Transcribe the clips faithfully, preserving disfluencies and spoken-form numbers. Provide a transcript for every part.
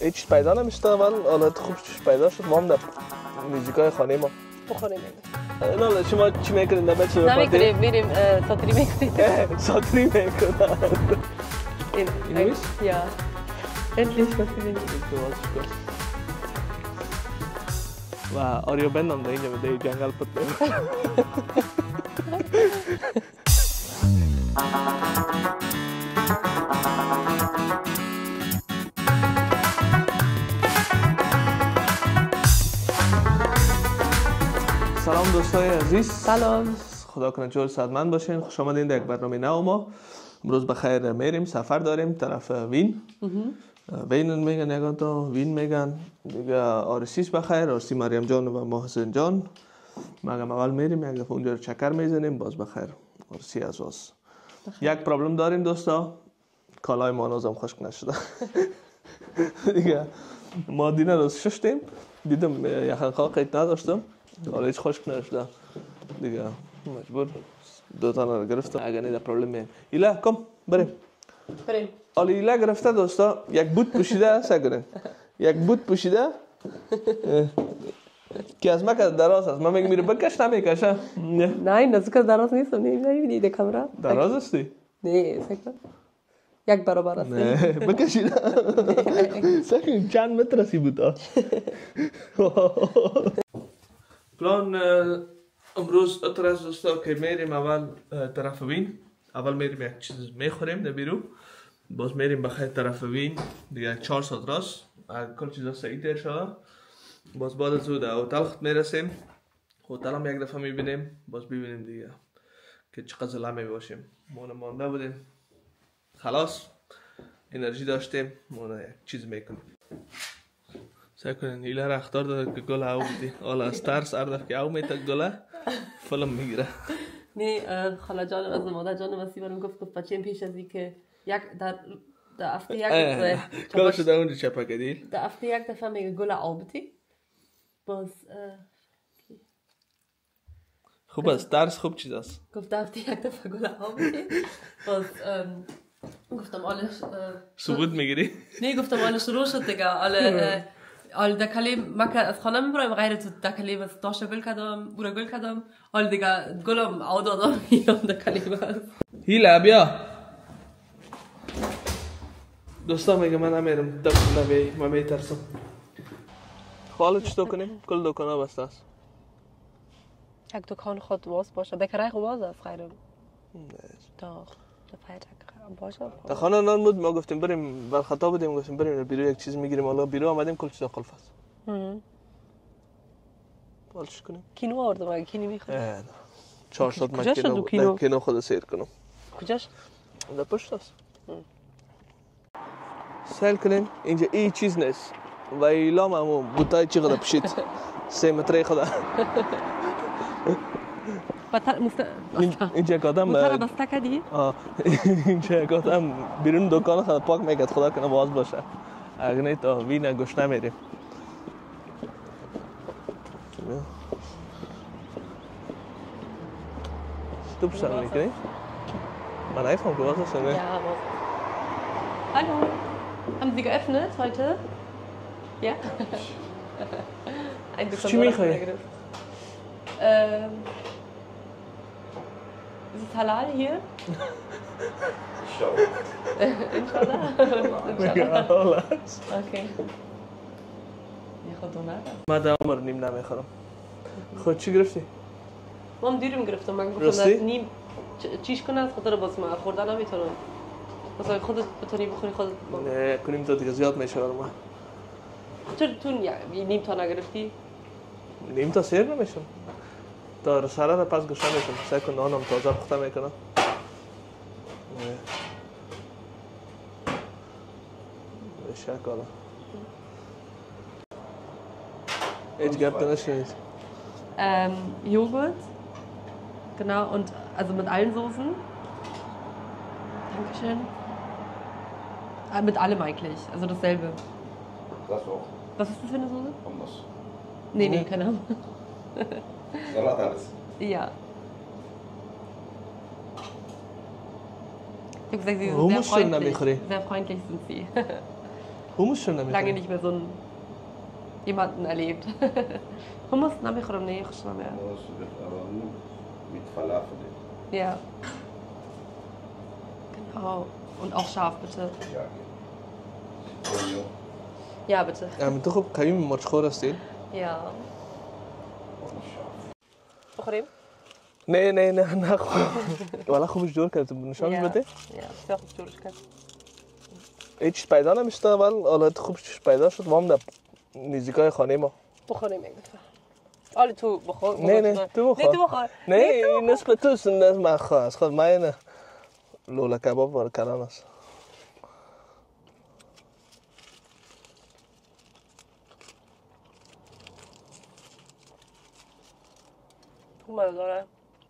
هیچ پیدا نمیشد اول، حالا خوبش پیدا شد. ما هم در موزیکای خانه ما بخوریم. نه شما چی میکنین در بچه نمیکنیم، میریم ساتری میکنیم. ساتری میکنن. این اینویش؟ یا endlich was wir و آریو بندم در اینجا به جنگل پت سلام دوستای عزیز. سلام. خدا کنه جور صحتمند باشین. خوش آمدین در یک برنامه نو ما. امروز بخیر میریم، سفر داریم طرف وین. وین میگن یگان تا وین میگن دیگه. آرسیش بخیر، آرسی مریم جان و محسن جان. مگم اول میریم یک دفعه اونجا چکر میزنیم، باز بخیر. آرسی از واس. یک پرابلم داریم دوستا، کالای ما نازم خشک نشده. دیگه ما دینا روز ششتیم، دیدم یخن خاقیت نداشتم، حالا هیچ خشک نشده. دیگه مجبور دو تا رو گرفتم. اگه نیده پرابلم میم. ایلا کم بریم. بریم. حالا ایلا گرفته دوستا، یک بوت پوشیده سگرین. یک بوت پوشیده که از ما که دراز است. من میگم میره بکش نمیکشه. نه این نزدیک دراز نیستم. نمیبینی ده کامرا؟ دراز هستی؟ نه سکر. یک برابر است. نه بکشید. سکر چند متر هستی بوتا. پلان امروز اتراز دوستا که میریم اول طرف وین. اول میریم یک چیز میخوریم در بیرو، باز میریم بخیر طرف وین دیگه. چهار ساعت راست کل چیزا سعی دیر شده. باز بعد از او در هتل خود میرسیم. هتل هم یک دفعه میبینیم، باز ببینیم دیگه که چقدر لمه باشیم. ما مانده بودیم، خلاص انرژی داشتیم، ما یک چیز میکنیم. سعی کنین ایله را اختار داده که گل او بودی. حالا از ترس اردف که او میتک گله فلم میگیره. نه خاله جان از مادر جان وسی برام گفت گفت بچه‌م پیش از اینکه یک در در هفته یک دفعه کارش در اونجا چپا کردی؟ در هفته یک دفعه میگه گل آبتی. باز خوب است، درس خوب چیز است. گفت در هفته یک دفعه گل آبتی. باز گفتم آله ثبوت میگیری؟ نه گفتم آله شروع شد دیگه. آله آل ده کلیم ما که از خانه میبرایم غیر تو ده کلیم از تاشا گل کردم، بورا گل کردم. آل دیگه گلم عود آدم میام ده کلیم است. هیلا بیا. دوستا میگه من نمیرم دفت نبی، من میترسم. حالا چطور کنیم؟ کل دکانا بسته است. یک دکان خود باز باشه. بکرای خود باز است خیرم. تا باشه. تا خانه نان بود ما گفتیم بریم بر خطا بودیم گفتیم بریم بیرو یک چیز میگیریم. حالا بیرو آمدیم کل چیزا قلف است. حالا چی کنیم؟ کینو آوردم اگه کینی میخواد. چهار ساعت من کینو کینو کینو خود سیر کنم. کجاش؟ در پشت است. سیل کنیم اینجا ای چیز نیست و ایلام همون بوتای چی خدا پشید سه متری خدا. اینجا یک آدم بوتر بسته کردی؟ اینجا یک آدم بیرون دکان خدا پاک میکرد خدا کنه باز باشه. اگه نه تا وین گوش نمیریم. تو پشتن میکنی؟ من ایفهم که باز هست نه؟ Ja, aber... Hallo, haben Sie geöffnet heute? Ja? Ein bisschen. چی میخوایی؟ Ähm... Ist es halal hier? Inshallah. Inshallah. Okay. Ja, خود اومد. من در عمر نیم نمیخورم. خود چی گرفتی؟ ما هم دیرم گرفتم. من گفتم نیم چیش کنه از خاطر باز من خوردن نمیتونم. مثلا خودت بتونی بخوری خودت. نه کنیم تا دیگه زیاد میشه برام. چرا تو نیم تا نگرفتی؟ نیم تا سیر نمیشم. تا سره را پس گوشه میشم. سعی کن نانم تازه پخته میکنم. شک حالا. Jetzt gibt es nicht. Ähm, Joghurt. Genau, und also mit allen Soßen. Dankeschön. Äh, mit allem eigentlich, also dasselbe. Das auch. Was ist das für eine Soße? Hummus. Nee, nee, keine Ahnung. Salat alles. Ja. Ich habe gesagt, sie sind Hummus sehr schon freundlich. نمیخوری؟ Sehr freundlich sind sie. Hummus schon damit. Lange nicht mehr so einen, jemanden erlebt. Hummus, na mich oder nicht, ich schon mehr. Aber nur mit Falafel. Ja. Genau. Und auch scharf, bitte. Ja. Ja, bitte. يعني تاخذ كريم مشخورة ستيل؟ Ja. بخوریم؟ نه نه نه نه ولی خوبش جور کرد نشانش بده؟ Ja, sehr خوب جورش کرد. هیچ پیدا نمیشد اول حالت خوبش پیدا شد ما هم در نزدیکای خانه ما. بخوریم یک دفعه. آلی تو بخور. نه نه تو بخور. نه تو بخور. نه این نسبت تو سند از من خواه از خود من لولا کباب وارد کردن است. خوب مزه داره.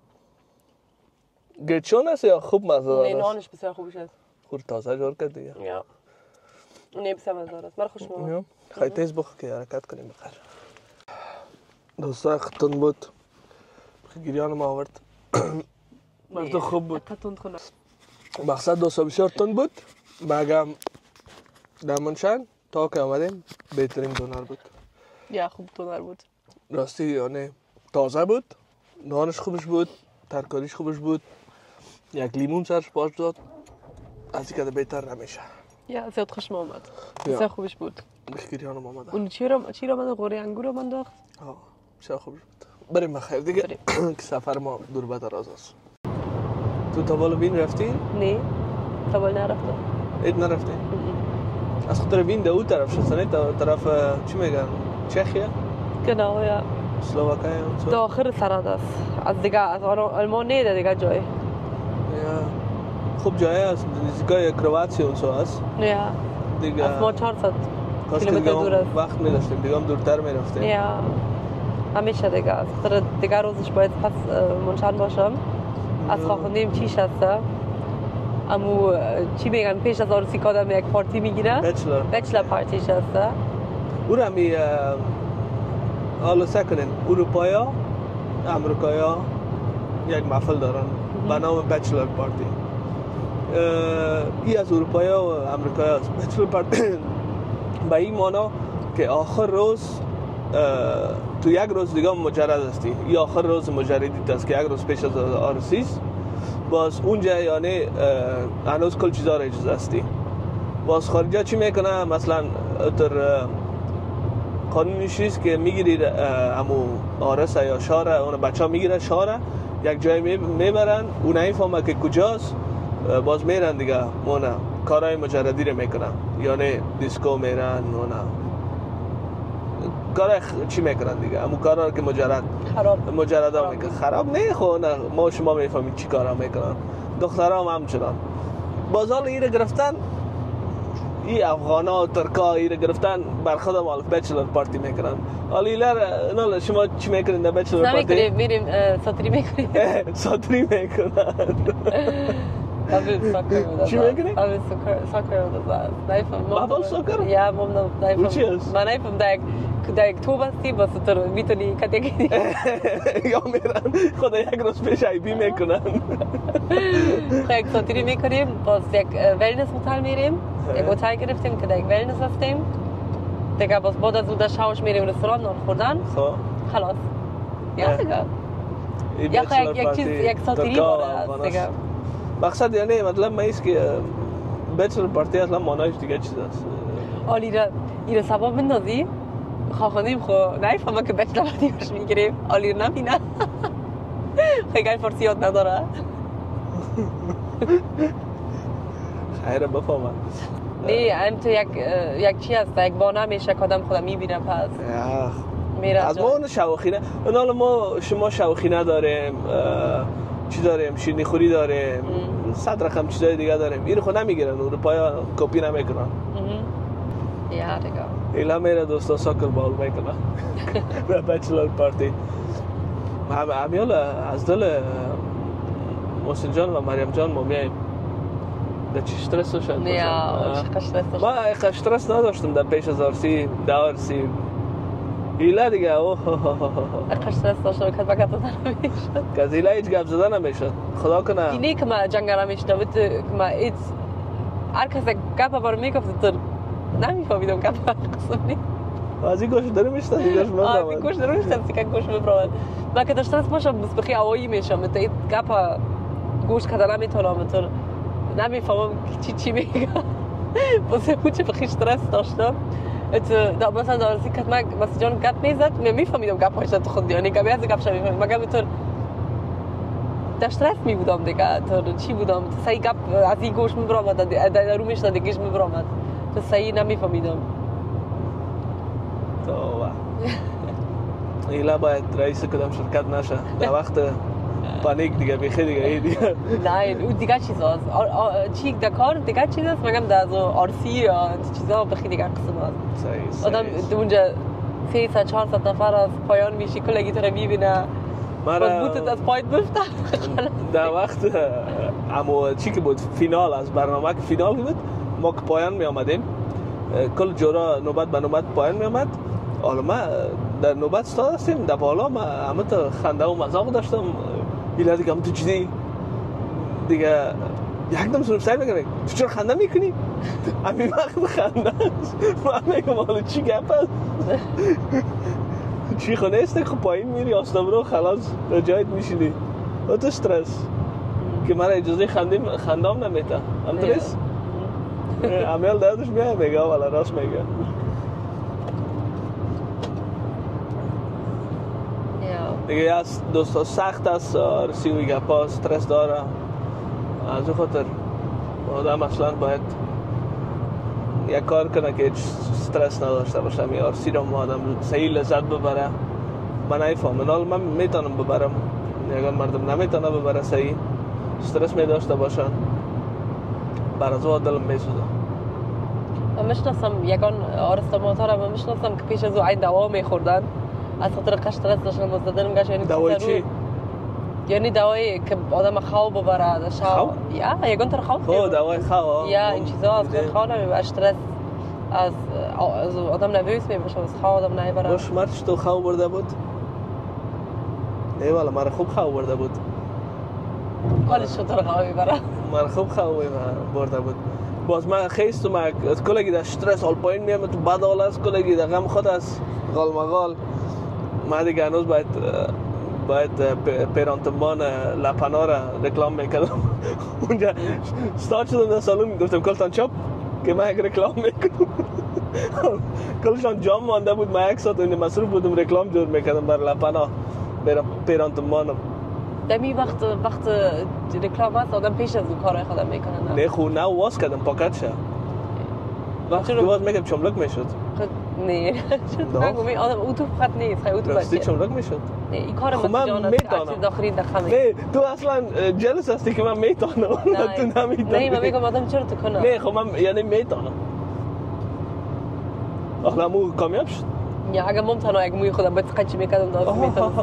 گچون است یا خوب مزه داره؟ نه نانش بسیار خوبش است. خود تازه جور کرد دیگه. یا. نه بسیار مزه داره. من خوش میاد. خیلی تیز بخور که حرکت کنیم بخیر. دوستا ختن بود. گریان ما آورد. مرد خوب بود. تون خونه. مقصد دوستا بسیار تند بود. بگم دامنشان تا که آمدیم بهترین دونر بود. یا خوب دونر بود. راستی یعنی تازه بود. نانش خوبش بود. ترکاریش خوبش بود. یک لیمون سرش باش داد. از این که بهتر نمیشه. یا زیاد خوشم آمد. بسیار خوبش بود. گریانم آمده. اون چی رو چی رو من قوری انگور رو من داخت؟ آه بسیار خوبش بود. بریم بخیر دیگه که سفر ما دور به دراز است. تو تا بالا وین رفتی؟ نه. تا بالا نرفتم. اید نرفتی؟ از خاطر وین دو طرف شد نه تا طرف چی میگن؟ چخیه؟ genau ja. اسلواکیه و تا آخر سراد است. از دیگه از آلمان نیده دیگه جای. یا خوب جای است. نزدیکای کرواتیا و سو است. یا. دیگه از ما چهارصد کاش کیلومتر دیگه دور است. وقت می‌داشتیم دیگه هم دورتر می‌رفتیم. یا. همیشه دیگه از خاطر دیگه روزش باید پس منشان باشم. از خواهندیم چیش هسته. امو چی میگن پیش از عروسی کادم یک پارتی میگیره؟ بچلر. بچلر پارتیش هسته. او را می حالا سکنین اروپایا امریکایا یک محفل دارن به نام بچلر پارتی. ای از اروپایا و امریکایا است. بچلر پارتی به این مانا که آخر روز تو یک روز دیگه مجرد هستی. یا آخر روز مجردیت است که یک روز پیش از عروسی است. باز اونجا یعنی هنوز کل چیزا را اجازه هستی. باز خارجا چی میکنه مثلا در قانونیش است که میگیری همو آرس یا شاره اون بچه ها میگیره شاره یک جای میبرن اون نمیفهمه که کجاست باز میرن دیگه مونه کارهای مجردی رو میکنن یعنی دیسکو میرن مونه کارهای چی میکنن دیگه همون کارها که مجرد خراب مجرد ها میکنن خراب نه خو نه ما شما میفهمید چی کارها میکنن دخترها هم همچنان باز حالا ایره گرفتن ای افغانا و ترکا ایره گرفتن بر خودم حالا بچلر پارتی میکنن حالا ایلر نه شما چی میکنین در بچلر پارتی؟ نمیکنیم میریم ساتری میکنیم ساتری میکنن Avil soccer. چی میکنی؟ Avil soccer soccer و نایفم. Avil soccer؟ یا مم نایفم. چی است؟ من نایفم داگ داگ تو بستی بس تو میتونی کاتگی. یا میرن خدا یک روز پیش ای بی میکنن. خیلی ساتری میکنیم باز یک ولنس هتل میریم. یک هتل گرفتیم که یک ولنس هستیم. دیگه باز بعد از اون در شاوش میریم رستوران نان خوردن. خب. خلاص. یا دیگه. یا خیلی یک چیز یک ساتری بوده دیگه. مقصد یعنی مطلب ما است که بچلر پارتی اصلا مانایش دیگه چیز است. آلی را ایره سبب بندازی خواهندیم خو نایفهمه که بچلر پارتی باش میگیریم آلی را نبینه خیلی فارسی یاد نداره خیره بفهمه نه هم تو یک یک چی هست یک بانه میشه که آدم خودم میبینه پس میره از ما اون شوخینه اون حالا ما شما شوخینه داریم چی داریم شیرینی خوری داریم صد رقم چیزای دیگه داریم این خود نمیگیرن اروپایا کپی نمیکنن یا دیگه ایلا میره دوستا ساکر بال میکنن به بچلر پارتی همیال از دل محسن جان و مریم جان ما میاییم در چی شترس شد نه ما اشترس نداشتم در پیش از عرسی در عرسی ایلا دیگه اوه اشترس داشتم که بگم دادن نمیشد که از ایلا هیچ گپ زدن نمیشد خدا کنه اینه که ما جنگرم میشنم که ما ایت هر کس گپ بار میگفت در نمیفهمیدم گپ قسم نیست. از این گوش داره میشتن دیگه از این گوش داره میشتن که گوش میبرم. من که داشتم باشم بس بخی آوایی میشم مت این گپ گوش کردن نمیتونم تو نمیفهمم چی چی میگه. واسه کوچه بخی استرس داشتم. ات دا مثلا دارسی که من مثلا جان گپ میزد نمیفهمیدم گپش تو خود یعنی گپی از گپش میفهمیدم مگه تو استرس می بودم دیگه تو چی بودم سعی گپ از این گوش میبرم در رو میشد دیگهش میبرم تو سعی نمیفهمیدم. تو ایلا باید رئیس کدام شرکت نشه در وقت پانیک دیگه بخیر دیگه دیگه نه اون دیگه چیزاست چی در کار دیگه چیزاست مگم در از آرسی یا چیزا بخیر دیگه قسم هست آدم اونجا سه تا چهار تا نفر از پایان میشی کلگی تو رو میبینه باز بوتت از پایت بفته در وقت اما چی که بود فینال از برنامه که فینال بود ما که پایان می آمدیم کل جورا نوبت به نوبت پایان می آمد حالا ما در نوبت استاد هستیم در بالا ما همه تا خنده و مذاق داشتم ایلا دیگه هم تو چیزی دیگه یک دم سرم سعی میکنه تو چرا خنده میکنی؟ همین وقت خنده من میگم حالا چی گپ هست؟ چی خونه است خب پایین میری آستا برو خلاص در جایت میشینی و تو استرس که مرا اجازه خندیم خندام نمیده هم ترس؟ امیال دردش میگه میگه والا راست میگه دیگه یا دوستا سخت است رسیوی گپا استرس داره از اون خاطر آدم اصلا باید یک کار کنه که هیچ استرس نداشته باشه می آرسی رو آدم صحیح لذت ببره من نمیفهمم حالا من میتونم ببرم یگان مردم نمیتونه ببره صحیح استرس می داشته باشن بر از دلم میسوزه من میشناسم یگان آرستا موتورم من میشناسم که پیش از او این دوا میخوردن از خاطر استرس داشتن مزدن گاش یعنی دوای چی؟ یعنی دوایی که آدم خواب ببره خواب؟ یا یگان تر خواب خب دوای خواب یا این چیزا از خاطر خواب نمیبره استرس از از آدم نویس میبشه از خواب آدم نمیبره باش مرد تو خواب برده بود؟ نه والا مرا خوب خواب برده بود کالش چطور خواب میبره؟ مرا خوب خواب برده بود باز من خیست و من کلگی در استرس حال پایین میام تو بد حال است کلگی در غم خود است غال مغال من دیگه هنوز باید باید پیرانتمان لپنا را رکلام میکردم اونجا استارت شدم در سالون گفتم کلتان چپ که من یک رکلام میکنم کلشان جام مانده بود من یک ساعت اونجا مصروف بودم رکلام جور میکردم بر لپنا پیرانتمانم دمی وقت وقت رکلام هست آدم پیش از اون کارهای خودم میکنه نه خو نه واس کردم پاکت شه وقتی واس میگم چملک میشد نه چطور می آدم او تو خط نیست خیلی او تو راستی چملک میشد نه این کار من جان است داخلی دخمه نه تو اصلا جلس هستی که من میتونم تو نمیتونی نه من میگم آدم چرا تو کنه نه خب من یعنی میتونم اصلا مو کامیاب شد یا اگه ممتنه اگه موی خودم باید قنچی میکردم داشت میتونم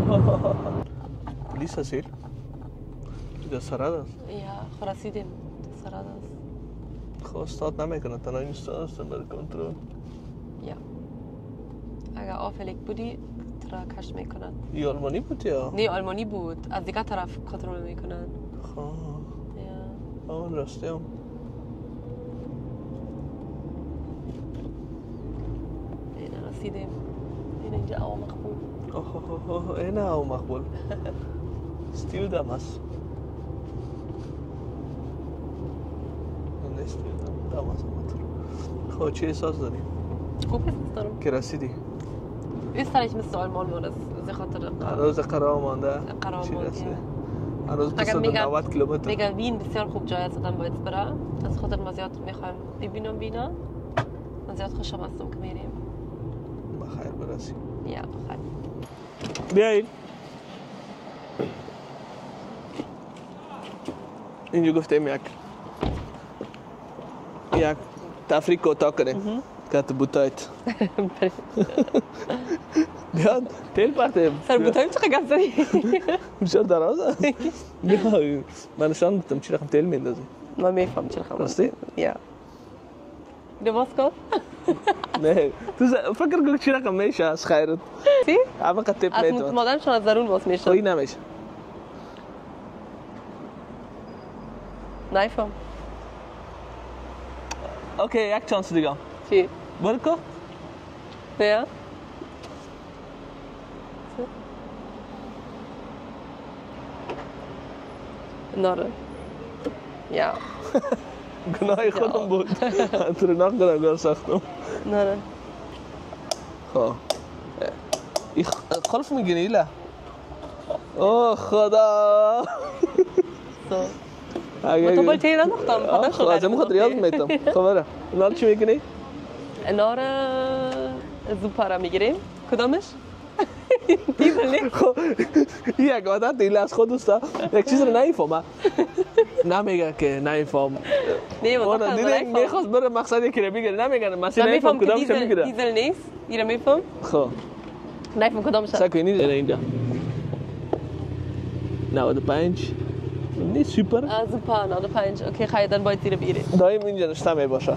پلیس هستیر در سرد است یا خراسیدیم در سرد است خب استاد نمیکنه تنها این استاد است برای کنترل یا اگه آفلیک بودی ترا کش میکنن ای آلمانی بود یا؟ نه آلمانی بود از دیگه طرف کنترل میکنن خب یا آن راستی هم این رسیدیم این اینجا او مقبول اوه اوه این او مقبول ستیل دم هست این ستیل دم دم هست خب چه احساس داریم؟ خوب احساس دارم که رسیدی؟ Österreich müsste Alman worden, ze خاطر هنوز قرار مانده قرار مانده هنوز دویست و نود کیلومتر میگم وین بسیار خوب جای است آدم باید بره از خاطر ما زیاد میخوایم ببینم بینا من زیاد خوشم هستم که میریم بخیر برسیم یا بخیر بیایید اینجا گفتیم یک یک تفریح کوتاه کنیم که تو بوتایت بیاد تیل پرته سر بوتایم چقدر گفت زدی؟ بسیار درازه بیا من نشان بودم چی رقم تیل میندازی من میفهم چی رقم راستی؟ یا لباس کن؟ نه تو فکر کن چی رقم میشه از خیرت چی؟ همه قد تیپ میتون از مادرمشان از درون باز میشه خوی نمیشه نایفهم اوکی یک چانس دیگه چی؟ برکو؟ نه؟ ناره یا گناه خودم بود تو رو ناک گناهگار ساختم ناره خب این خلف میگیری ایلا اوه خدا با تو باید تیرا نختم خب از همون خود ریاض میتم خب برم نال چی میگیری؟ ناره زوپارا میگیریم کدامش؟ دیولی خب یک عادت ایلا از خود دوستا یک چیز رو نمیفهمه نمیگه که نمیفهم نه مطمئن دیدی میخواست بره مقصد یکی رو بگیره نمیگه مسیح نمیفهم کدامش رو میگیره دیزل نیست ایره میفهم خب نمیفهم کدامش ساکوی نیست اینجا نود و پنج نیست سوپر زوپا نود و پنج اوکی خیلی باید زیر بیری دایم اینجا نشته می باشه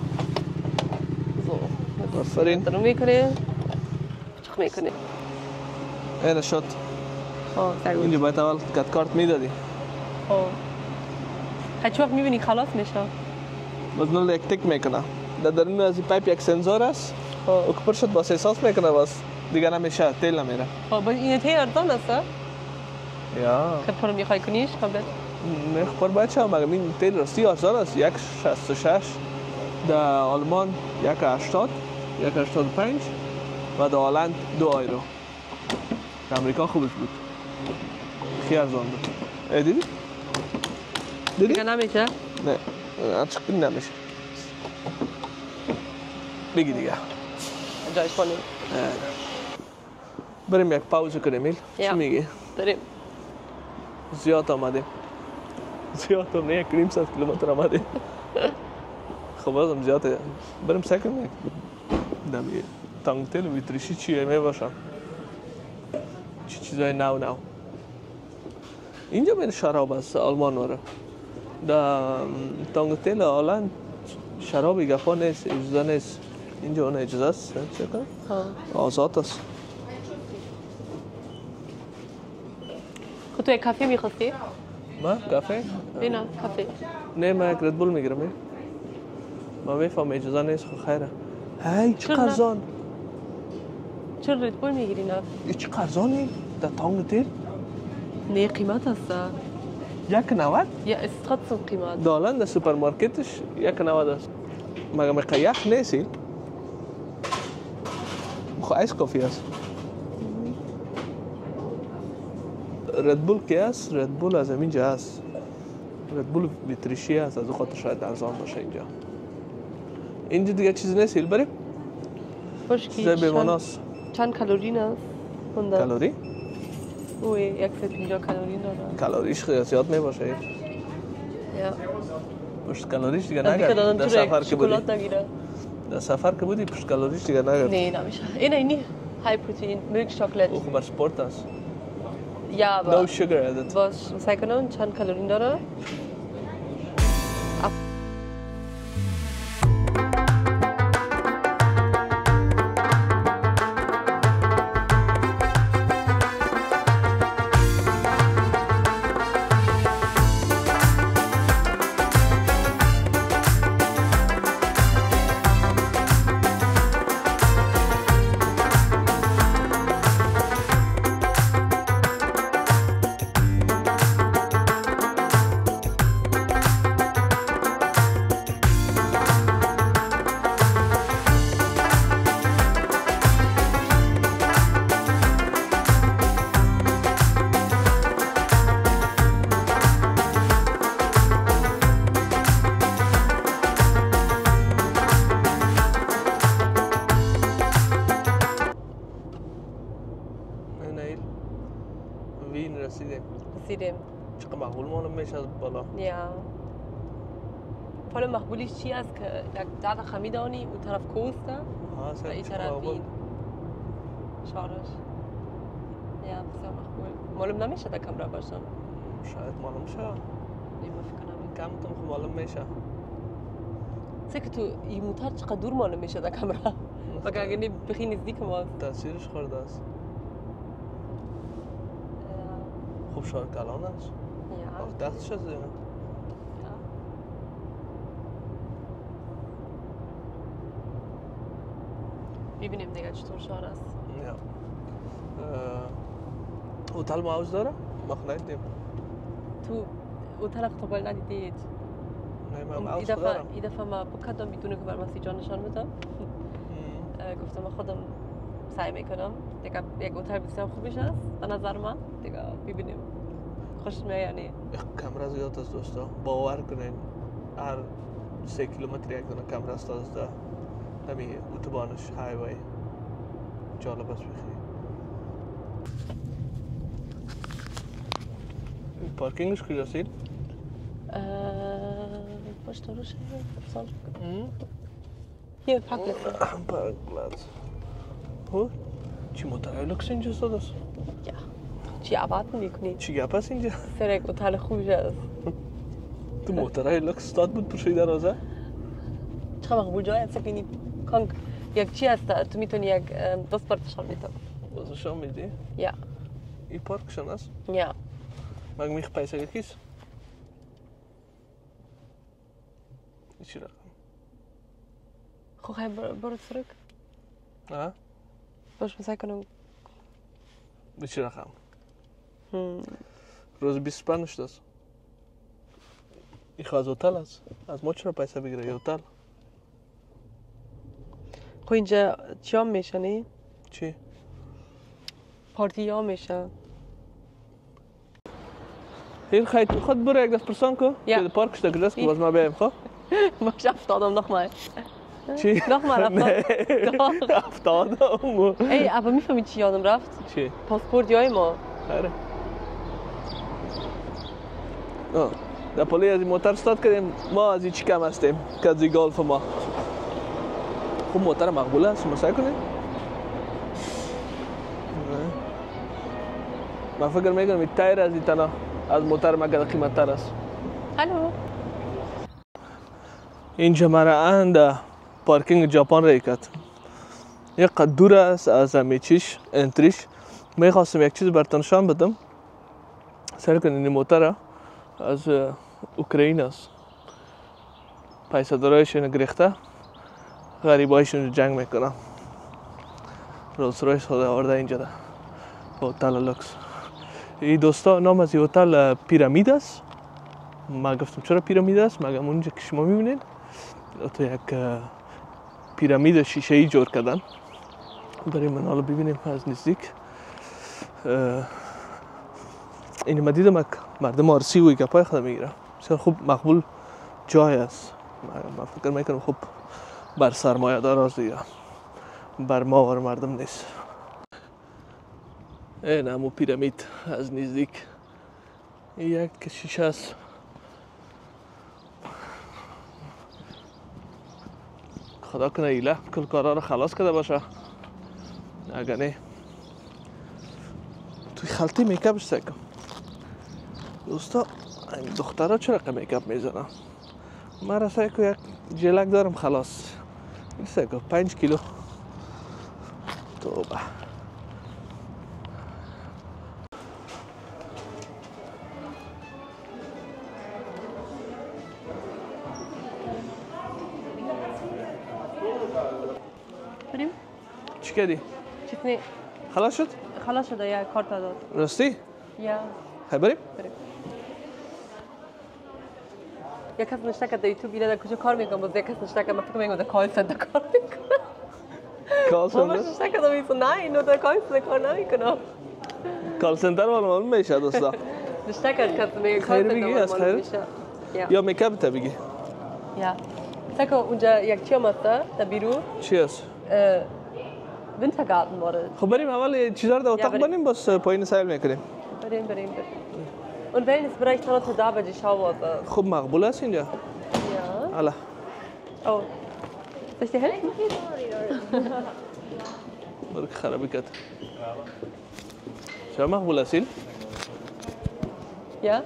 آفرین درو میکنه چخ میکنه اینه شد آه سرگوش اینجا باید اول کت کارت میدادی آه هیچ وقت میبینی خلاص میشه باز نول یک تک میکنه در درون از این پایپ یک سنسور است و که پر شد باز احساس میکنه باز دیگه نمیشه تیل نمیره خب باید این تیل ارزان است یا که پر میخوای کنیش قبل نه پر باید شد مگه این تیل راستی ارزان است یک شصت و شش در آلمان یک هشتاد یک هشتاد و پنج و در هلند دو آیرو در امریکا خوبش بود خیلی ارزان بود ای دیدی؟ دیدی؟ دیگه نمیشه؟ نه اچکی نمیشه بگی دیگه جایش کنیم بریم یک پاوز کنیم میل چی میگی؟ داریم زیاد آمدیم زیاد هم نه یک نیم ساعت کیلومتر آمدیم خب بازم زیاده بریم سکنیم یک دمی تانگ تیل و ویتریشی چیه می باشن چی چیزای نو نو اینجا من شراب است آلمان وره در تانگ تیل هلند شرابی گفا نیست اجازه نیست اینجا اون اجازه است چه کنم؟ آزاد است خب تو یک کافی میخواستی؟ ما کافه؟ نه کافی نه ما یک ردبول میگیرم ما میفهم اجازه نیست خو خیره هی چه قرضان چرا ردبول میگیری نه؟ چه قرضانی؟ در تانگ تیل؟ نه قیمت است یک نود؟ یا استخدام قیمت دالن در سوپرمارکتش یک نود است مگه مگه یخ نیستی؟ خو ایس کافی است ردبول کی است؟ ردبول از اینجا است ردبول ویتریشی است از خاطر شاید ارزان باشه اینجا اینجا دیگه چیزی نیست بریم؟ چیزای بیماناست چند کالری است؟ کالری؟ اوه صد و پنجاه کالری داره کالریش خیلی زیاد می باشه یا پشت کالریش دیگه نگرد در سفر که بودی نگیره در سفر که بودی پشت کالریش دیگه نگرد نه نمیشه اینه اینی های پروتئین میلک شکلات او خبر سپورت است یا با no sugar added باش سعی کنم چند کالری داره وین رسیدیم رسیدیم چقدر مقبول معلوم میشه از بالا یا حالا مقبولیش چی است که یک درد خمیدانی اون طرف کوسته و این طرف این شارش یا بسیار مقبول معلوم نمیشه در کمره باشم شاید معلوم شه نیمه فکر نمید کم تون خب معلوم میشه سه که تو این موتر چقدر دور معلوم میشه در کمره مگه اگه نی بخی نزدیک ما تاثیرش خورده است خوب شاید کلان است یا دستش از زیمه ببینیم دیگه چطور شهر است. یا هتل ماوز داره؟ ما ندیدیم. تو هتل اختبال ندیدید؟ نه من ماوز این دارم. این دفعه ما بکدم بدون که بر مسیح جان نشان بدم. گفتم من خودم سعی میکنم. دیگه یک هتل بسیار خوبیش است. به نظر من دیگه ببینیم. خوش میاد یعنی. کامرا زیاد است دوستا. باور کنین هر سه کیلومتر یک دونه کامرا است دوستا. همین اتوبانش هایوی. جالب است بخیر. پارکینگش کجاست؟ پشت روشه سال. Hier, Parkplätze. Parkplatz. Ho? چی موتر لوکس اینجا است؟ Ja. چی erwarten wir nicht? چی گپ است اینجا؟ سر یک هتل خوبی است. تو موتر لوکس استاد بود پرشوی دروازه؟ چرا مقبول جای است که کانک یک چی است تو میتونی یک دوست پارک شام میتونی. واسه میدی؟ Ja. این پارکشون است؟ Ja. مگه میخ پیسه کیس؟ چی رقم؟ خو hij برو zurück. ها؟ باش مسای کنم. به چی رقم؟ روز بیست و پنج است. این خواهد هتل است. از ما چرا پیسه بگیره یه هتل؟ خو اینجا چی هم میشه نی؟ چی؟ پارتی ها میشه. هیر خیلی خود برو یک دست پرسان که Ja. پارکش تا کجاست که باز ما بیایم خواه؟ ماش افتادم nochmal. چی؟ Nochmal افتادم. افتادم. Ey, aber میفهمی چی یادم رفت؟ چی؟ پاسپورت یای ما. آره. آه. در پلی از این موتر استاد کردیم ما از این چی کم هستیم که از این گالف ما. خوب موتر مقبوله است مسای کنیم؟ من فکر میکنم این تایر از این تنها از موتر مگه قیمت تر است. الو. اینجا مرا اند پارکینگ ژاپن ریکت. یک قد دور است از همه چیش انتریش. میخواستم یک چیز براتون نشان بدم. سر کنین این موتر از اوکراین است. پیسه دارایشون گرفته. غریبایشون جنگ میکنن. رولز رویس خود آورده اینجا ده. هتل لوکس. این دوستا نام از این هتل پیرامید است. ما گفتم چرا پیرامید است؟ مگه اونجا که شما میبینید تو یک پیرامید شیشه‌ای جور کردن. بریم من حالا ببینیم از نزدیک. این ما دیدم که مردم آرسی و گپای خود میگیره. بسیار خوب مقبول جای است. من فکر میکنم خوب بر سرمایه دار است دیگه. بر ما و مردم نیست. این همون پیرامید از نزدیک یک شیشه است. خدا کنه ایله کل کارا رو خلاص کرده باشه. اگر نه توی خلطی میکاپش سکم. دوستا این دخترها چرا که میکاپ میزنن؟ من را سکو یک جلک دارم خلاص. این سکو پنج کیلو. توبه. بریم؟ چی کردی؟ چیز نی. خلاص شد؟ خلاص شده یا کارت داد. راستی؟ یا. خیلی بریم؟ بریم. یک کس نشته که در یوتیوب اینا در کجا کار میکنم باز یک کس نشته که من فکر میکنم در کال سنتر کار میکنم. کال ماما سنتر؟ نشته که در میسو نه اینو در کال سنتر کار نمیکنم. کال سنتر ولی معلوم میشه دوستا. نشته که کس میگه کال خیر بگی از سنتر خیر؟ میشه. یا. یا میکاپ تا بگی؟ یا. سکو اونجا یک چی هم هست در بیرون. چی است؟ Wintergarten wurde. خب بریم اول چیزا رو در اتاق بریم. بانیم باز پایین سیل میکنیم. بریم بریم بریم. Und Wellnessbereich dann da bei die Schauwasser. خب مقبول است اینجا؟ Ja. الا. Oh. Soll ich dir helfen? برو که خرابی کرد. چرا مقبول است این؟ Ja. یا.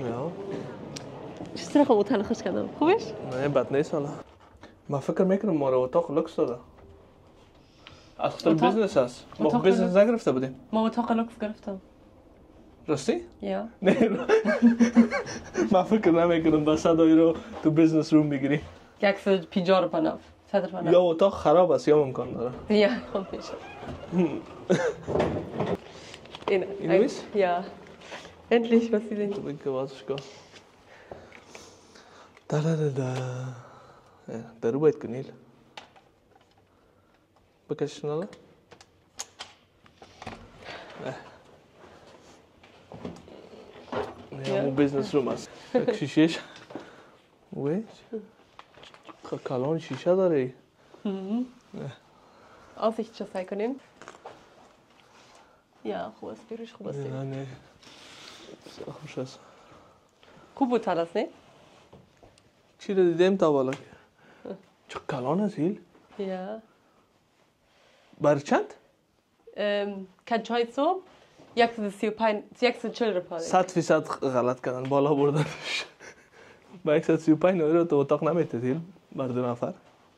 چطور خب اتاق خوش کردم. خوبش؟ نه بد نیست حالا. ما فکر میکنم ما رو اتاق لوکس داده. اصلا اتاق- بیزنس است. ما اتاق بیزنس لوکس. نگرفته بودیم. ما اتاق لوکس گرفتم. راستی؟ Ja. نه. ما فکر نمیکنم با صد یورو تو بیزنس روم بگیری. Jak für Pijor Panaf. صدر یا اتاق خراب است یا امکان داره. Ja, komm nicht. اینو میز؟ Ja. Endlich, was sie denn? تو بگه بازش کن. دا دا دا دا. درو باید کنیل. بکشش نالا؟ نه. نه همون بیزنس روم است. شیشهش. وی؟ خب کلان شیشه داره. Aussicht schon sein können. Ja, خوب است. بیروش خوب است. نه نه. خوش است. خوب بود هست نه؟ چی رو دیدیم تا بالا؟ چه کلان است هیل؟ Ja. بر چند؟ Kan چای صبح یکصد سی و پنج یکصد و چهل روپیه. صد فیصد غلط کردن بالا بردنش. با یکصد و سی و پنج رو تو اتاق نمیتید هیل بر دو نفر.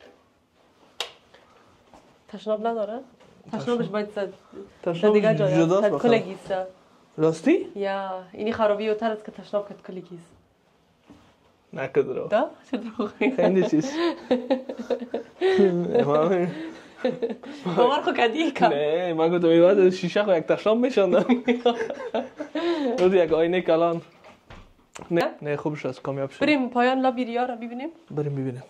تشناب نداره؟ تشنابش باید زد. تشناب دیگه جای جداست است. بخیر. کلگیست. راستی؟ یا اینی خرابی اوتر است که تشناب کت کلگیست. نکدرو. دا؟ چه دروغی؟ خیلی چیز. مامی. باور خو کدی کم. نه من گفتم میاد شیشه خو یک تشناب میشوندم. روز یک آینه کلان. نه نه خوبش است کامیاب شد. بریم پایان لابی ریا را ببینیم. بریم ببینیم.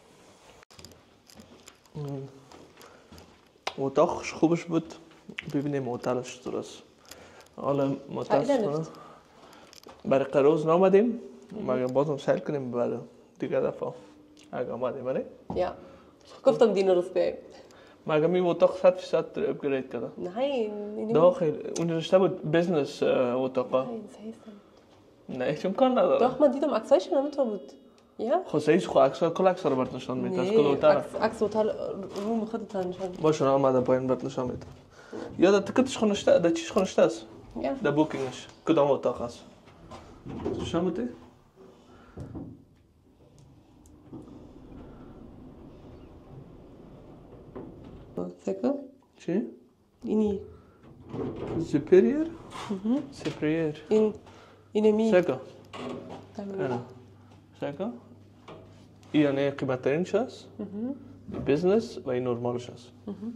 اتاقش خوبش بود. ببینیم هتلش درست. حالا متاسفانه برای قروز نامدیم. مگر بازم سعی کنیم برای دیگه دفعه اگه آمدیم بله؟ یا گفتم دینو روز بیاییم. مگر می اتاق صد فیصد اپگرید کرده. نه این داخل اون رشته بود بزنس اتاقا. نه هیچ امکان نداره. داخل من دیدم عکسایش همینطور بود. یا؟ خب سعیش خو عکس کل عکس رو برات نشون میده از کل اتاق. عکس عکس اتاق روم خودت نشون. باشه آمده پایین برات نشون میده. یاد تکتش خونشته ده چیش خونشته است. یا. ده بوکینگش کدام اتاق است. نشون میده؟ سکه؟ چی؟ اینی. سپریر؟ سپریر. این اینه می. سکه. نه. سکه؟ این نه قیمت ترینش است. بیزنس و این نرمالش است.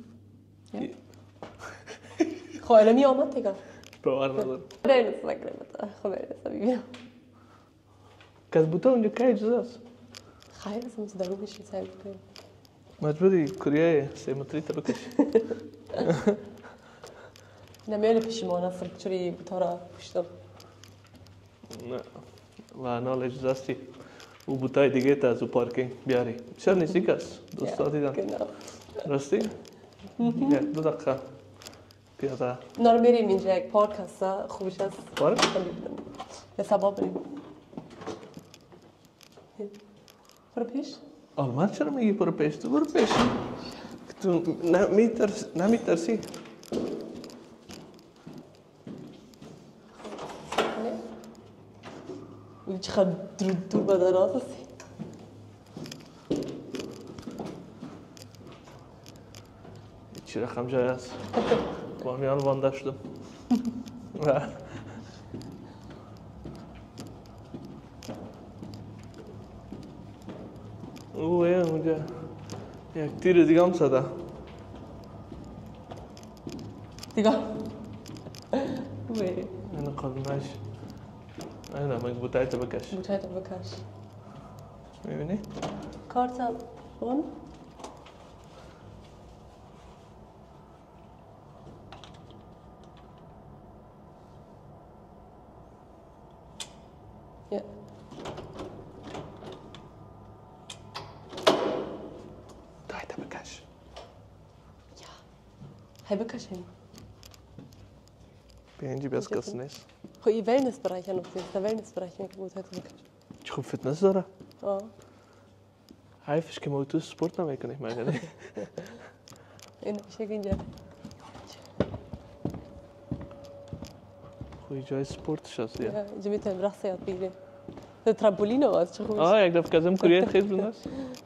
خب الان می آمد دیگه. باور ندارم. نه نه سکره بده. خب الان ببینم. کس بوده اونجا که اجازه است. خیلی از اون درو میشه سعی کنیم. مجبوری کوریای سیمتری تا بکشی. نمیال پیشمان است چوری بطورا پشتم. نه. و نال اجازه استی. او بوتای دیگه تا از او پارکینگ بیاری. بسیار نزدیک است. دوستا دیدم. راستی؟ یک دو دقیقه. پیاده. نار میریم اینجا یک پارک هست خوبش است. پارک؟ به سبا بریم. برو پیش؟ آلمان چرا میگی برو پیش؟ تو برو پیش. تو نمیترسی. چقدر دور دور به دراز هستی. چی رقم جای است؟ با میان وانده شدم. اوه اونجا یک تیر دیگه هم زده. دیگه اوه اینو قلمش اینو من بوتای تو بکش. بوتای تو بکش. میبینی؟ کارت اون یا بوتای تو بکش. یا هی بکشیم. بیا اینجا بیاز کسی نیست. خب این ویلنس برای که نفتی است. ویلنس برای که بوتای تو بکش. چه خوب فتنس داره. آه. حیفش که ما تو سپورت نمیکنیم مگه. این میشه که اینجا. خوی جای سپورتش هست یا. اینجا میتونیم رقص یاد بگیریم. ده ترامپولین هست چه خوبش. آه یک دفعه کردم کوریت خیلی بود است.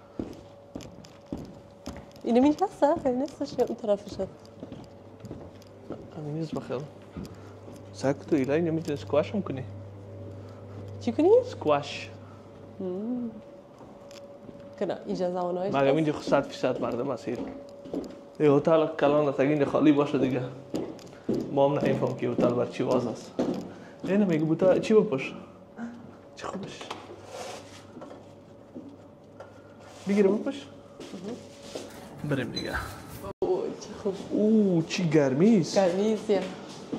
اینه می هست خیلی نیستش یا اون طرفش هست. همین نیست بخیر. سعی تو ایلای نمیتونی سکواش هم کنی. چی کنی؟ سکواش. کنه اینجا زانایش مگه اینجا خود صد فیصد مردم هست این یه هتل کلان است اگه اینجا خالی باشه دیگه ما هم نمیفهم که هتل بر چی واز است اینه میگه بوتا چی بپوش چی خوبش بگیره بپوش بریم دیگه اوه چه خوب اوه چی گرمی است گرمی است یا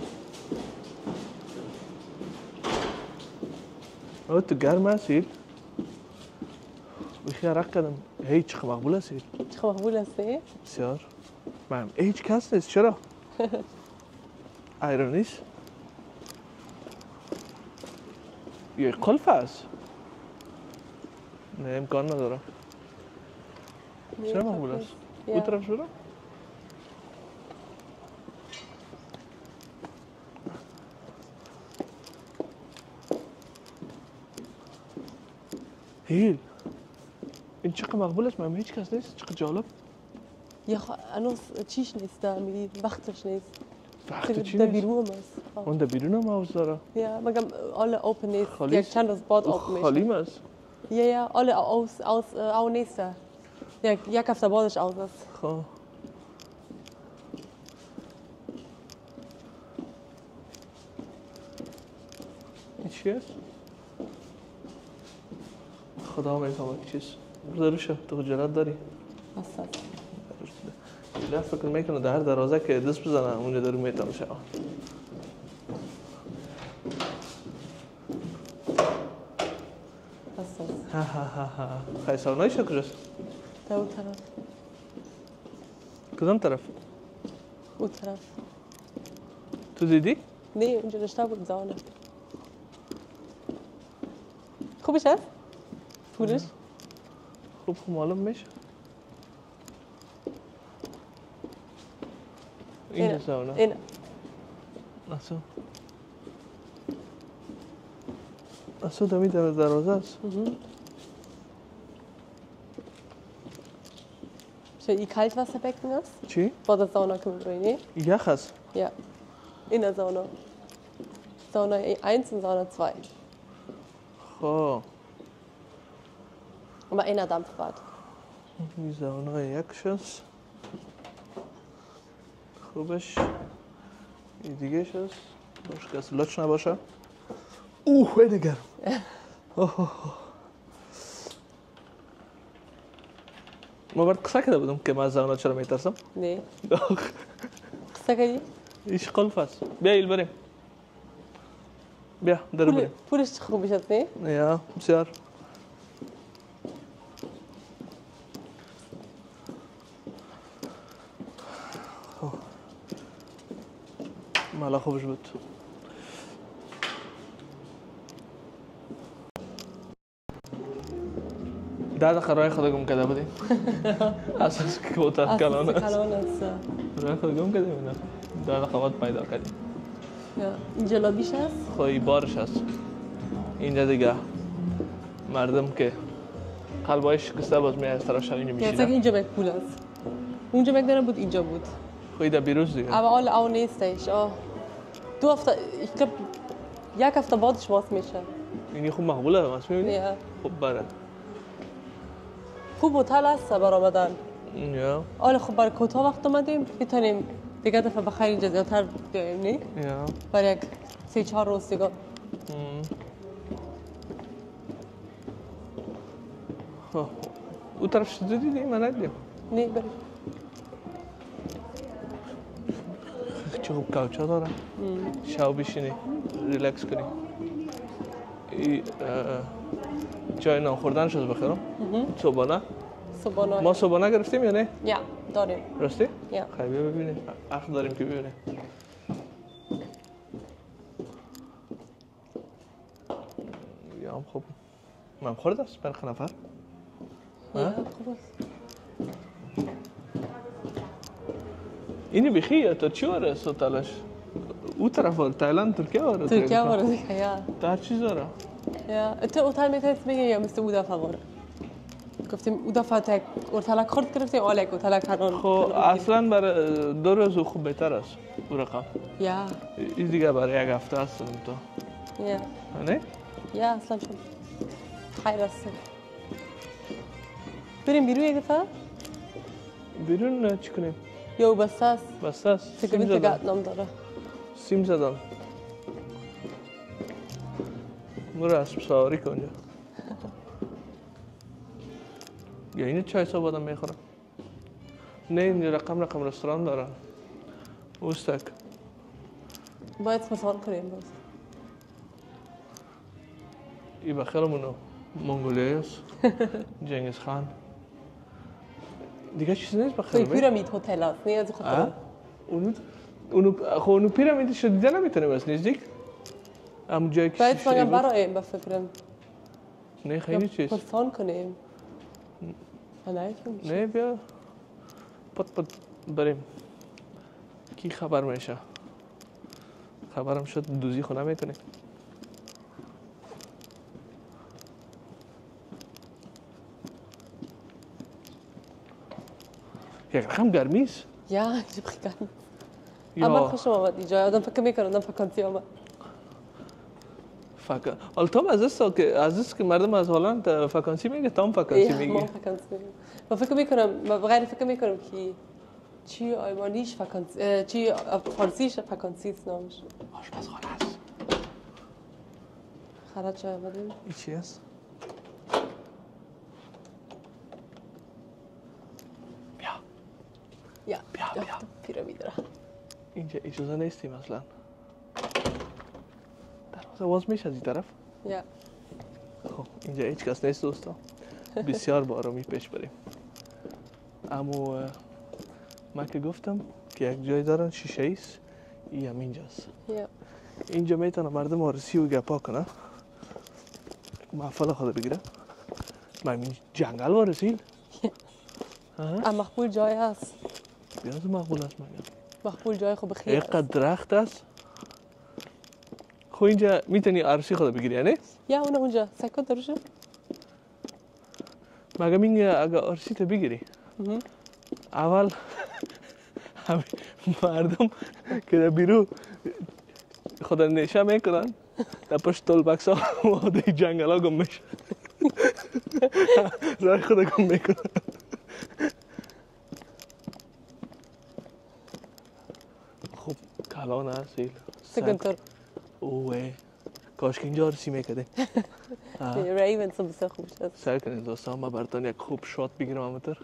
اوه تو گرم است این بخی عرق کردم هیچ چه مقبول است این چه مقبول هستی؟ بسیار من هیچ کس نیست چرا؟ ایران نیست؟ یه قلف است نه امکان نداره چرا مقبول است؟ او طرف شده؟ هیل این چقدر مقبول است من هیچ کس نیست چقدر جالب یا هنوز چیش نیست در میری وقتش نیست وقت چی در نیست؟ بیرون است اون در بیرون هم حوض داره یا مگم alle open نیست خالی یک چند روز بعد open میشه خالی است یا یا alle aus aus او نیست یک یک هفته بعدش aus است خب این چی است؟ خدا میفهمه چیست ضروشه تو خجالت داری هست هست نه فکر میکنه در هر دروازه که دست بزنه اونجا در میتونه شه هست هست ها ها ها ها خیلی ساونایش کجاست؟ در اون طرف کدام طرف؟ اون طرف تو دیدی؟ نه اونجا نشته بود زانه خوبش هست؟ پولش؟ خوب خوب معلوم میشه اینجا ساونه اینه اصلا اصلا دمی در دروازه است Zo, je Kaltwasserbecken ist, چی؟ vor der Sauna kommen wir rein. یخ است Ja, in der Sauna. Sauna eins und Sauna zwei. خب Aber einer Dampfbad. این زاونه یکش است خوبش این دیگهش است باش کسی لچ نباشه اوه خیلی گرم ما برد قصه کرده بودم که من از زاونه چرا میترسم Nee. قصه کردی؟ ایش قلف است بیا ایل بریم بیا در بریم پولش چه خوبی شد نه؟ یا بسیار مالا خوبش بود ده دقیقه راه خدا گم کرده بودیم اساس که بوتر کلان است کلان است. راه خدا گم کردیم اینا ده دقیقه بعد پیدا کردیم یا اینجا لابیش هست؟ خواهی بارش هست اینجا دیگه مردم که قلبای شکسته باز می از طرف شن اینجا یا میشینن اینجا بک پول است. اونجا بک نبود اینجا بود. خواهی در بیروز دیگه Aber alle auch nächstes. Oh. Du auf der, ich glaube, یک هفته بعدش باز میشه. اینی خوب مقبوله هست میبینی؟ یا خوب بره خوب هتل هست برای آمدن. یا آره خب برای کوتاه وقت اومدیم میتونیم دیگه دفعه بخیر اینجا زیادتر بیایم نه؟ یا برای یک سه چهار روز دیگه. خب او طرف شده دیدی؟ من ندیدیم نه بریم. چه خوب کوچه داره شاو بشینی ریلکس کنی ای جای نان خوردن شد بخیرم صبحانه صبحانه. ما صبحانه گرفتیم یا نه؟ یا داریم. راستی؟ یا. خیلی بیا ببینیم حق داریم که ببینیم یا هم خوب من خورد است برخ نفر یا خوب است. اینی بخی یا تو چی واره سوتالش؟ او طرف واره تایلند ترکیه واره ترکیه واره دیگه یا. تا هر چیز داره یا تو اوتل میتونید بگی یا مثل او دفعه واره. گفتیم او دفعه تک اوتلک خورد گرفتیم آلک اوتلک هران. خب اصلا برای دو روز خوب بهتر است او رقم یا. این دیگه برای یک هفته است تو یا. نه؟ یا اصلا شد. خیر است. بریم بیرون یک دفعه؟ بیرون چی کنیم؟ یا بسته است؟ بسته است. فکر کنم تقاط نام داره. سیم زدم. برو اسب سواری کن اونجا. یا اینو چای صبح آدم میخورم. نه اینجا رقم رقم رستوران دارن. اوستک. باید مسافر کنیم باز. این بخیرمونو منگولیایی است. جنگیز خان. دیگه چیزی نیست بخیر. توی پیرامید هتل است. نه از خاطر. اونو اونو خب اونو پیرامیدش رو دیده نمیتونیم از نزدیک. همون جایی که باید فقط برای با فکرم. نه خیلی چیز. پرسان کنیم. نه بیا. پت پت بریم. کی خبر میشه؟ خبرم شد دوزی خونه میکنه. یک رقم گرمی است. یا اینجا بخی گرمی. اما خوشم آمد اینجا. آدم فکر میکنه آدم فکانسی آمد. فکر. حالا تو از است که از است که مردم از هلند فکانسی میگه تام فکانسی میگه. ما فکانسی میگه. ما فکر میکنم ما غیر فکر میکنم که چی آلمانیش فکانسی چی فارسیش فکانسی است نامش. آشپزخانه است. خرد چه آمدیم؟ این چی است؟ بیا. یا بیا بیا. پیرامید را. اینجا اجازه نیستیم اصلا. دروازه باز میشه از این طرف؟ یا. خب اینجا هیچ کس نیست دوستا. بسیار با آرامی پیش بریم. اما من که گفتم که یک جای دارن شیشه ایست این هم اینجاست. یا. اینجا میتونه مردم آرسی و گپا کنه. محفل خود بگیره. من این جنگل وارسیل. ام مقبول جای هست. بیاد مقبول است مگه. مقبول جای خوب خیلی. اینقدر درخت است. خب اینجا میتونی عروسی خود بگیری نه؟ یا اون اونجا سکوت دروشه؟ مگه میگه اگه عروسی تو بگیری اول همه مردم که در بیرو خود نشه میکنن در پشت تول بکس ها و در جنگل ها گم میشه رای خود گم میکنن. خب کلان هست ایل سکنتر اوه کاش که اینجا عروسی میکده. ریون سو بسیار خوب شد. سعی کنید دوستان ما براتون یک خوب شات بگیرم همونطور.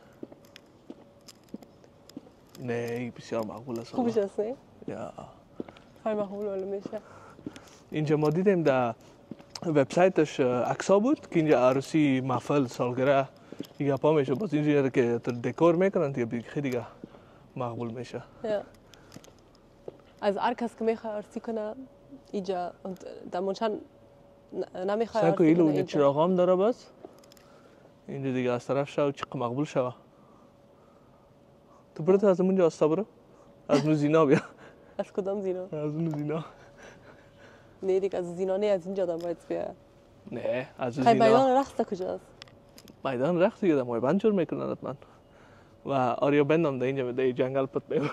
نه بسیار مقبول است. خوبش است نه؟ یا های مقبول ولی میشه. اینجا ما دیدیم در وبسایتش عکسا بود که اینجا عروسی محفل سالگرد دیگه پا میشه باز اینجا که دکور میکنن دیگه خیلی دیگه مقبول میشه. یا از هر کس که میخواد عروسی کنه اینجا در منشان نمیخواد عروسی کنه اینجا. اینجا چراغ هم داره بس اینجا دیگه از طرف شو چقدر مقبول شوه. تو برو از اونجا آستا برو از اون زینا بیا. از کدام زینا؟ از اون زینا. نه دیگه از زینا نه از اینجا آدم باید بیا. نه از زینا. میدان رقص کجاست؟ میدان رقص دیگه دم بند جور میکنن حتما. و آریا بندم در اینجا در جنگل پت میبرد.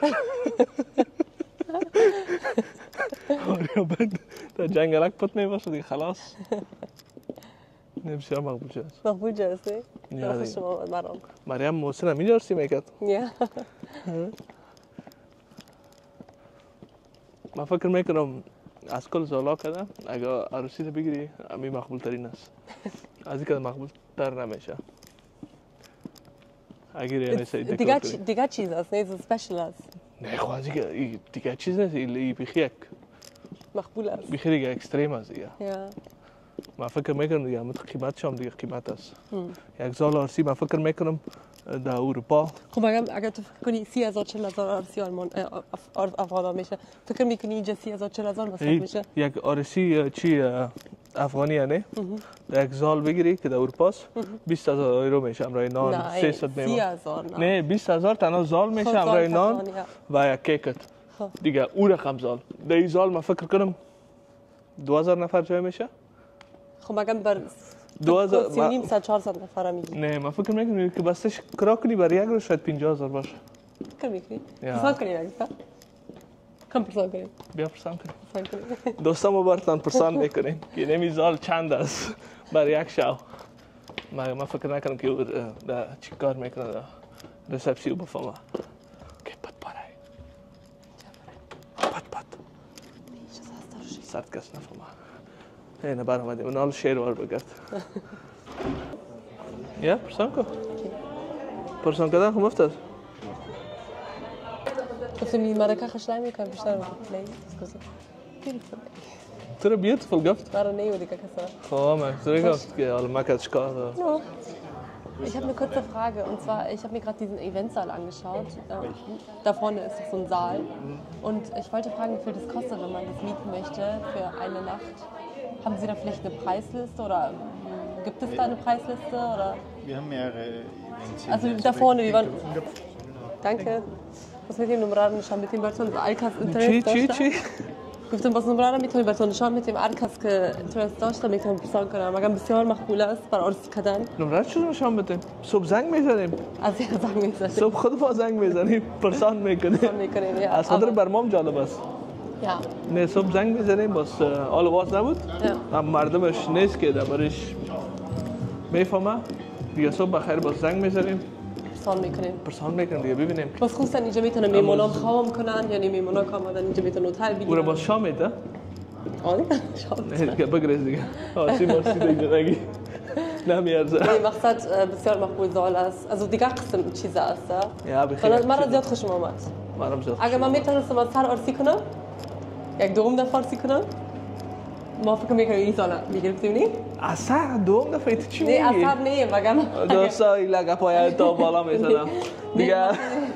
آریا بند در جنگلک پت میبرد دیگه خلاص. نه بسیار مقبول شد. مقبول جاست؟ نه خوش آمد مرام. مریم محسن هم اینجا عروسی میکرد. نه. من فکر میکنم از کل زالا کردم اگه عروسی رو بگیری امی مقبول ترین است. از اینکه مقبول تر نمیشه. اگر یعنی سعی دیگه دیگه چیز است نه اسپیشال است. نه خب از اینکه دیگه چیز نیست این بیخی یک مقبول است. بیخی دیگه اکستریم است دیگه. یا من فکر میکنم دیگه همون قیمت شام دیگه قیمت است. یک زال عروسی من فکر میکنم در اروپا. خب اگر اگر تو فکر کنی سی هزار چهل هزار عروسی آلمان افغان میشه فکر میکنی اینجا سی هزار چهل هزار مصرف میشه؟ یک عروسی چی افغانی نه؟ یک زال بگیری که در اروپا است بیست هزار یورو میشه همراه نان سیصد سی هزار نه بیست هزار تنها زال میشه همراه نان و یک کیکت دیگه او رقم زال در این زال من فکر کنم دو هزار نفر جای میشه. خب اگر بر دو هزار سی و نیم صد چهارصد نفر میگی. نه من فکر میکنم که بسش کرا کنی برای یک روز شاید پنجاه هزار باشه. فکر میکنی؟ پرسان کنی اگه کم پرسان کنی؟ بیا پرسان کنی. دوستان ما براتون پرسان میکنیم که نمی زال چند است برای یک شو. ما ما فکر نکنم که او چی کار میکنه رسپسی او بفهمه که پت پاره پت پت سرد کس نفهمه اینه بر آمدیم اون حال شیر وار بگرد یا پرسان کو پرسان کدن خو مفتر گفتم این مرکه خشلائی میکنم بیشتر پلی اسکوزا beautiful تو رو beautiful گفت برای نیو دیگه کسا خب من تو رو گفت که حالا مکت چکار no. Ich habe eine kurze Frage und zwar, ich habe mir gerade diesen Eventsaal angeschaut. Ähm, da vorne ist so ein Saal und ich wollte fragen, wie viel das kostet, wenn man das mieten möchte für eine Nacht. Haben Sie da vielleicht eine Preisliste oder ähm, gibt es da eine Preisliste oder? Wir haben mehrere Events. Also da vorne, wie waren? Danke. Was mit dem Nummer نشان بدیم براتون آرکاس اینترنت چی چی داشتم. چی گفتم باز نمره میتونی براتون نشان بدیم آرکاس که اینترنت داشتم میتونم پرسان کنم. اگر بسیار مقبول است برای عرض کردن. نمره چی نشان بدیم صبح زنگ میزنیم از این زنگ میزنیم. صبح خود ما زنگ میزنیم پرسان میکنیم. پرسان میکنیم. یا. از خاطر برنامه جالب است. یا. نه صبح زنگ میزنیم بس حال واس نبود. یا. هم مردمش نیست که دربارش میفهمه. دیگه صبح بخیر باز زنگ میزنیم. پرسان میکنیم. پرسان میکنیم دیگه ببینیم. باز خصوصا اینجا میتونن میمونام خوام کنن یعنی میمونا کاملا اینجا میتونن هتل بگیرن. او را باز شام میده. آره شام. نه دیگه بگریز دیگه. آسی ماسی دیگه نگی. نمیارزه. این مقصد بسیار مقبول زال است. از دیگه قسم چیز است. یا بخیر. من زیاد خوشم اومد. منم زیاد. اگه من میتونستم از سر آرسی کنم یک دوم دفعه آرسی کنم ما فکر میکنم این سال میگرفتیم نی؟ اثر دوم دفعه تو چی میگی؟ نه اثر نه مگم دوستای لگه پای تا بالا میزنم دیگه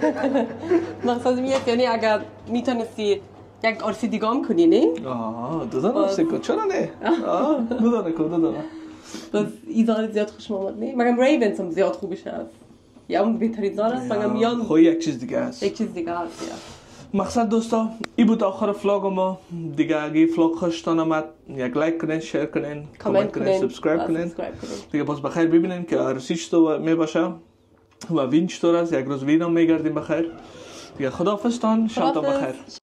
مقصد میاد یعنی اگر میتونستی یک آرسی دیگه هم کنی نه؟ آه دو دانه آرسی کن چرا نه؟ آه دو دانه کن دو دانه بس این زال زیاد خوشم آمد نه؟ مگم ریونز هم زیاد خوبش هست یا اون بهترین زال است مگم یان خو یک چیز دیگه است یک چیز دیگه هست یا مقصد دوستا این بود آخر فلاگ ما دیگه اگه فلاگ خوشتان آمد یک لایک کنین شیر کنین کامنت کنین سابسکرایب کنین دیگه باز بخیر ببینین که عروسی چطور میباشه و وین چطور است یک روز وین هم میگردیم بخیر دیگه خداحافظ تان شب تا بخیر